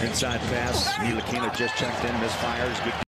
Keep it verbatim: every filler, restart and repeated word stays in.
Inside pass. Ntilikina just checked in. Misfires. Good